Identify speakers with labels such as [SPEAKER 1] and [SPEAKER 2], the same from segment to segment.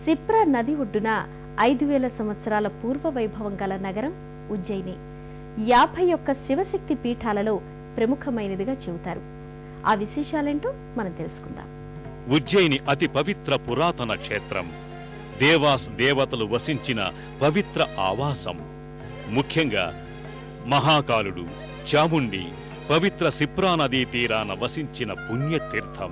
[SPEAKER 1] సిప్రా నది ఒడ్డున 5000 సంవత్సరాల పూర్వ వైభవం గల నగరం ఉజ్జయిని 51 శివశక్తి పీఠాలలో ప్రముఖమైనదిగా చెబుతారు. ఆ విశేషాలేంటో మనం తెలుసుకుందాం.
[SPEAKER 2] ఉజ్జయిని అతి పవిత్ర పురాతన క్షేత్రం. దేవాస్ దేవతలు వసించిన పవిత్ర ఆవాసం. ముఖ్యంగా మహాకాలుడు, చాముండి పవిత్ర సిప్రా నదీ తీరాన వసించిన పుణ్యతీర్థం.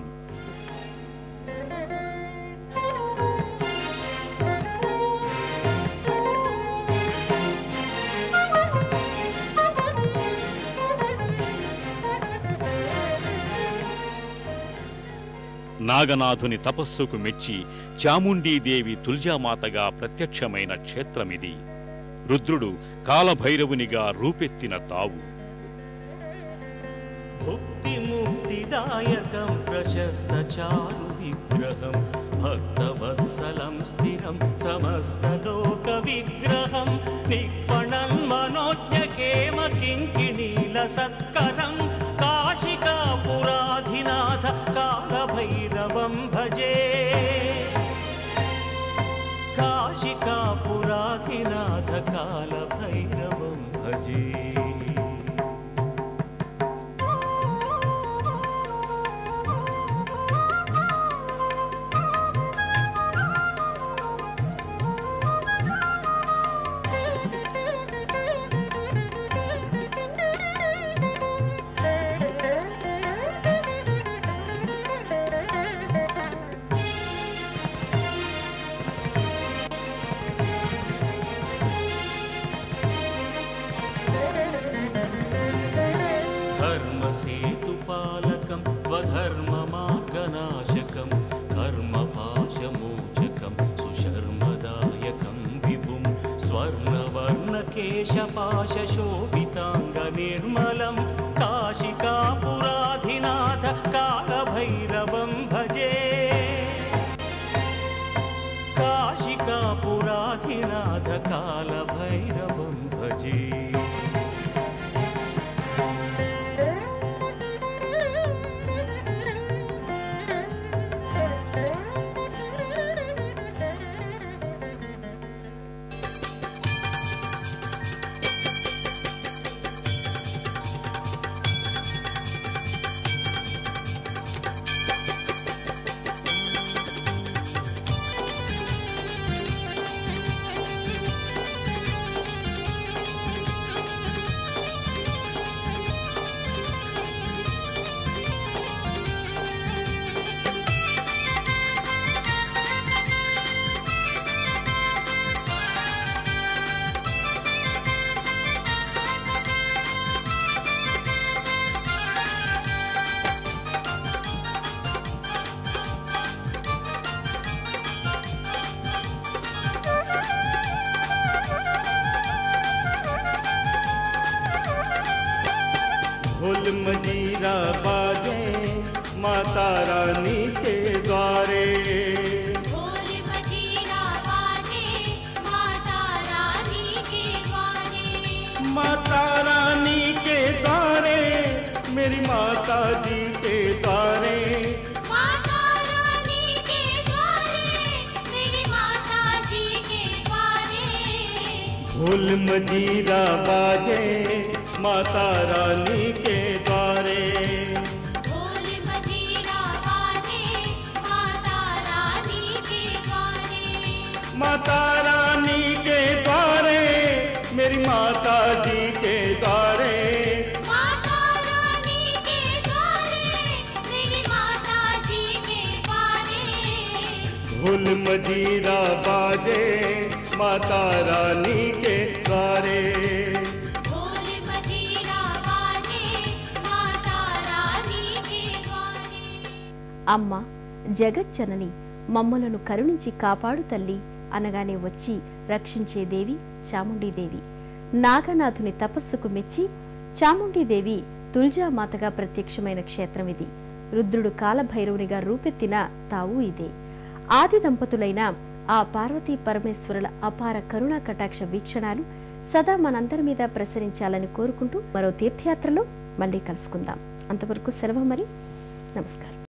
[SPEAKER 2] నాగనాథుని తపస్సుకు మెచ్చి చాముండీదేవి తుల్జామాతగా ప్రత్యక్షమైన క్షేత్రమిది. రుద్రుడు కాలభైరవునిగా రూపెత్తిన తావు.
[SPEAKER 3] భుక్తి ముక్తిదాయకం ప్రశస్త చారు విగ్రహం భక్తవత్సలం స్థిరం సమస్త లోక విగ్రహం నిక్పణం మనోజ్ఞకేమ కింకిణీల సత్కరం కాశికాపురాధినాథ కాలభైరవం భజే కాశికాపురాధినాథ కాలభైరవం భజే. ధర్మసేతుపాలకం స్వధర్మమార్గనాశకం కర్మపాశమోచకం సుశర్మదాయకం విభుం స్వర్ణవర్ణకేశపాశోభితాంగ నిర్మలం కాశికాపురాధినాథ కాలభైరవం భజే కాశికాపురాధినాథ కాలభైరవం భజే.
[SPEAKER 4] ढोल मजीरा बाजे माता रानी के द्वारे
[SPEAKER 5] ढोल मजीरा बाजे माता रानी के द्वारे
[SPEAKER 4] माता रानी के द्वारे मेरी माता जी के द्वारे
[SPEAKER 5] माता रानी के द्वारे मेरी माता जी के द्वारे
[SPEAKER 4] ढोल मजीरा बाजे माता रानी के द्वारे
[SPEAKER 5] ढोल मजीरा बाजे माता रानी के द्वारे
[SPEAKER 4] माता रानी के द्वारे मेरी माता जी के द्वारे
[SPEAKER 5] माता रानी के द्वारे मेरी माता जी के द्वारे
[SPEAKER 4] ढोल मजीरा बाजे माता रानी के द्वारे
[SPEAKER 1] అమ్మ జగజ్జనని మమ్మలను కరుణించి కాపాడు తల్లి అనగానే వచ్చి రక్షించే దేవి చాముండీదేవి. నాగనాథుని తపస్సుకు మెచ్చి చాముండీదేవి తుల్జామాతగా ప్రత్యక్షమైన క్షేత్రం ఇది. రుద్రుడు కాలభైరవునిగా రూపెత్తిన తావు ఇదే. ఆది దంపతులైన ఆ పార్వతీ పరమేశ్వరుల అపార కరుణా కటాక్ష వీక్షణాలు సదా మనందరి మీద ప్రసరించాలని కోరుకుంటూ మరో తీర్థయాత్రలో మళ్ళీ కలుసుకుందాం. అంతవరకు సెలవు మరి. నమస్కారం.